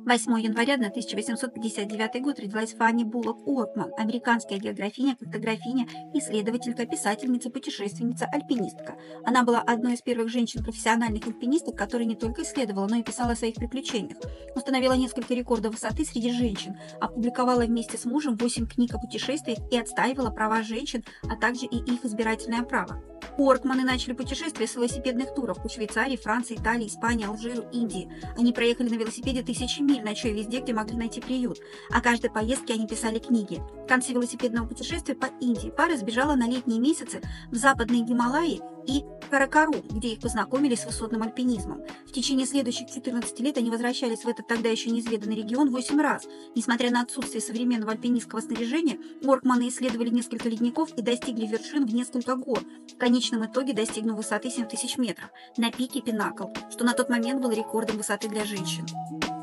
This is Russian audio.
8 января 1859 год родилась Фанни Буллок Уортман, американская географиня, картографиня, исследователька, писательница, путешественница, альпинистка. Она была одной из первых женщин-профессиональных альпинисток, которая не только исследовала, но и писала о своих приключениях. Установила несколько рекордов высоты среди женщин, опубликовала вместе с мужем 8 книг о путешествиях и отстаивала права женщин, а также и их избирательное право. Уортманы начали путешествия с велосипедных туров по Швейцарии, Франции, Италии, Испании, Алжиру, Индии. Они проехали на велосипеде тысячи миль, ночуя везде, где могли найти приют. О каждой поездке они писали книги. В конце велосипедного путешествия по Индии пара сбежала на летние месяцы в западные Гималаи и Каракарум, где их познакомили с высотным альпинизмом. В течение следующих 14 лет они возвращались в этот тогда еще неизведанный регион 8 раз. Несмотря на отсутствие современного альпинистского снаряжения, Уортманы исследовали несколько ледников и достигли вершин в несколько гор, в конечном итоге достигнув высоты 7000 метров на пике Пинакл, что на тот момент было рекордом высоты для женщин.